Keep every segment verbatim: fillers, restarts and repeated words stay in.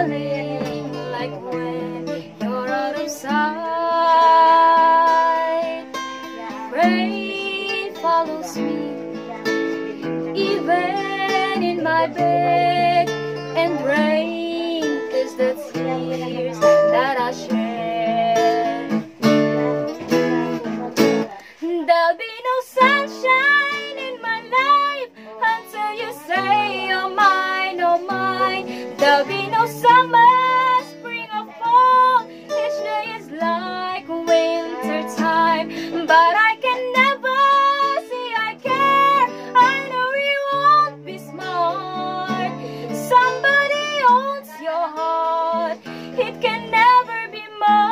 falling like when you're out of sight. Rain follows me even in my bed, and rain is the tears that I shed. There'll be no sunshine in my life until you say you're mine, oh mine. There'll be no summer, spring or fall. Each day is like winter time, but I can never say I care. I know you won't be smart. Somebody owns your heart. It can never be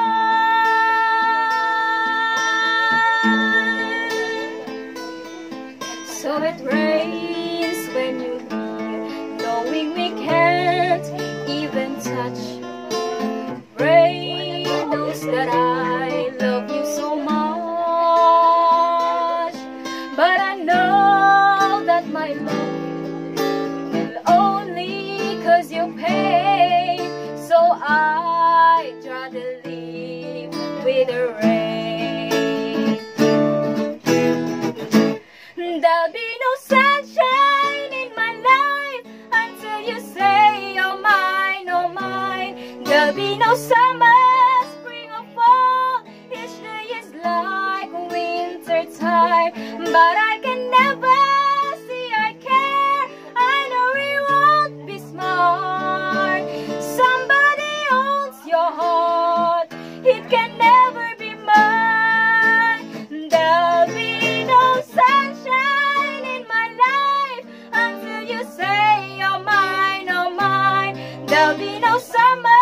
mine. So it rains when you leave, knowing we can't even touch. Rain knows that I love you so much, but I know that my love will only cause you pain. So I'd rather live with the rain. There'll be no sunshine in my life until you say you're mine, oh mine. There'll be no summer, spring or fall. Each day is like winter time, but I can never say I care. I know we won't be smart. Somebody owns your heart. It can never be mine. There'll be no sunshine in my life until you say you're mine, oh mine. There'll be no summer,